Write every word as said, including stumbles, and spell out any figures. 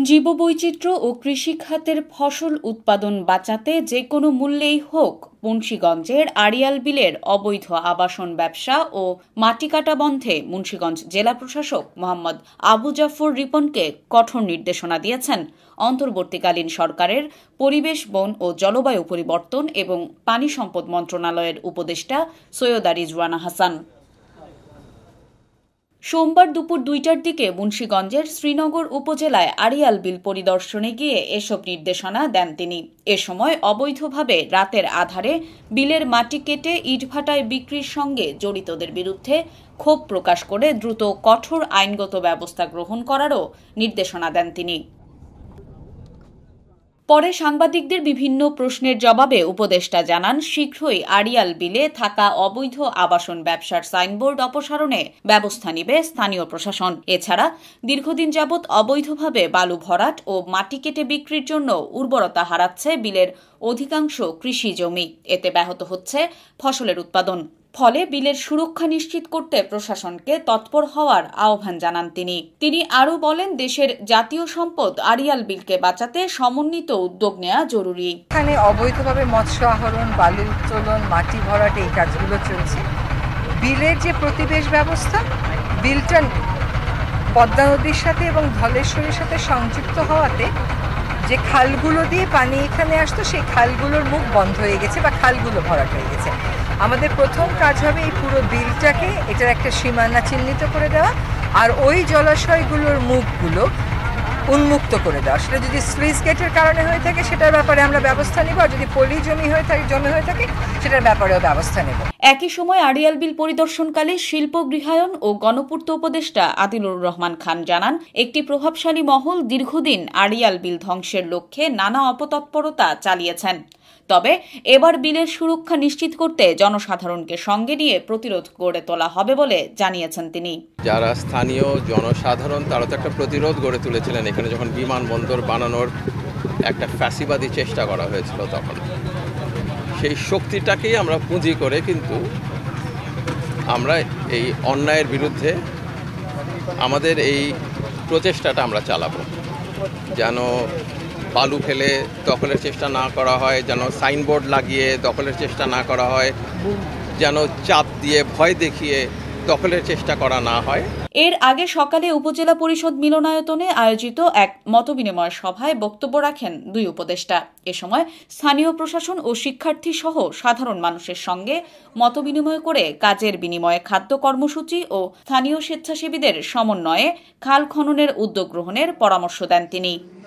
জীববৈচিত্র্য ও কৃষি খাতের ফসল উৎপাদন বাঁচাতে যে কোনো মূল্যেই হোক মুন্সিগঞ্জের আড়িয়াল বিলের অবৈধ আবাসন ব্যবসা ও মাটি কাটা বন্ধে মুন্সিগঞ্জ জেলা প্রশাসক মোহাম্মদ আবু জাফর রিপনকে কঠোর নির্দেশনা দিয়েছেন অন্তর্বর্তীকালীন সরকারের পরিবেশ বন ও জলবায়ু পরিবর্তন এবং পানি সম্পদ মন্ত্রণালয়ের উপদেষ্টা সৈয়দা রিজওয়ানা হাসান। সোমবার দুপুর দুইটার দিকে মুন্সিগঞ্জের শ্রীনগর উপজেলায় আড়িয়াল বিল পরিদর্শনে গিয়ে এসব নির্দেশনা দেন তিনি। এ সময় অবৈধভাবে রাতের আধারে বিলের মাটি কেটে ইটভাটায় বিক্রির সঙ্গে জড়িতদের বিরুদ্ধে ক্ষোভ প্রকাশ করে দ্রুত কঠোর আইনগত ব্যবস্থা গ্রহণ করারও নির্দেশনা দেন তিনি। পরে সাংবাদিকদের বিভিন্ন প্রশ্নের জবাবে উপদেষ্টা জানান, শীঘ্রই আড়িয়াল বিলে থাকা অবৈধ আবাসন ব্যবসার সাইনবোর্ড অপসারণে ব্যবস্থা নেবে স্থানীয় প্রশাসন। এছাড়া দীর্ঘদিন যাবৎ অবৈধভাবে বালু ভরাট ও মাটি কেটে বিক্রির জন্য উর্বরতা হারাচ্ছে বিলের অধিকাংশ কৃষি জমি। এতে ব্যাহত হচ্ছে ফসলের উৎপাদন। ফলে বিলের সুরক্ষা নিশ্চিত করতে প্রশাসনকে তৎপর হওয়ার আহ্বান জানান তিনি। তিনি আরও বলেন, দেশের জাতীয় সম্পদ আড়িয়াল বিলকে বাঁচাতে সমন্বিত উদ্যোগ নেওয়া জরুরি। এখানে অবৈধভাবে মৎস্য আহরণ, বালু উত্তোলন, মাটি ভরাট এই কাজগুলো চলছে। বিলের যে প্রতিবেশ ব্যবস্থা, বিলটা পদ্মা নদীর সাথে এবং ধলেশ্বরীর সাথে সংযুক্ত হওয়াতে যে খালগুলো দিয়ে পানি এখানে আসতো সেই খালগুলোর মুখ বন্ধ হয়ে গেছে বা খালগুলো ভরাট হয়ে গেছে। আমাদের প্রথম কাজ হবে এই পুরো বিলটাকে এটার একটা সীমানা চিহ্নিত করে দেওয়া আর ওই জলাশয়গুলোর মুখগুলো উন্মুক্ত করে দেওয়া। সেটা যদি স্লুইস গেটের কারণে হয়ে থাকে সেটার ব্যাপারে আমরা ব্যবস্থা নেব, আর যদি পলি জমি হয়ে থাকে জমি হয়ে থাকে সেটার ব্যাপারেও ব্যবস্থা নেব। একই সময় আড়িয়াল বিল পরিদর্শনকালে শিল্প গৃহায়ন ও গণপূর্ত উপদেষ্টা আদিলুর রহমান খান জানান, একটি প্রভাবশালী মহল দীর্ঘদিন আড়িয়াল বিল ধ্বংসের লক্ষ্যে নানা অপতৎপরতা চালিয়েছেন। তবে এবার বিলের সুরক্ষা নিশ্চিত করতে জনসাধারণকে সঙ্গে নিয়ে প্রতিরোধ গড়ে তোলা হবে বলে জানিয়েছেন তিনি। যারা স্থানীয় জনসাধারণ তারা তো একটা প্রতিরোধ গড়ে তুলেছিলেন এখানে যখন বিমানবন্দর বানানোর একটা ফ্যাসিবাদী চেষ্টা করা হয়েছিল, তখন সেই শক্তিটাকেই আমরা পুঁজি করে কিন্তু আমরা এই অন্যায়ের বিরুদ্ধে আমাদের এই প্রচেষ্টাটা আমরা চালাবো, যেন বালু ফেলে দখলের চেষ্টা না করা হয়, যেন সাইনবোর্ড লাগিয়ে দখলের চেষ্টা না করা হয়, যেন চাপ দিয়ে ভয় দেখিয়ে দখলের চেষ্টা করা না হয়। এর আগে সকালে উপজেলা পরিষদ মিলনায়তনে আয়োজিত এক মতবিনিময় সভায় বক্তব্য রাখেন দুই উপদেষ্টা। এ সময় স্থানীয় প্রশাসন ও শিক্ষার্থী সহ সাধারণ মানুষের সঙ্গে মতবিনিময় করে কাজের বিনিময়ে খাদ্য কর্মসূচি ও স্থানীয় স্বেচ্ছাসেবীদের সমন্বয়ে খাল খননের উদ্যোগ গ্রহণের পরামর্শ দেন তিনি।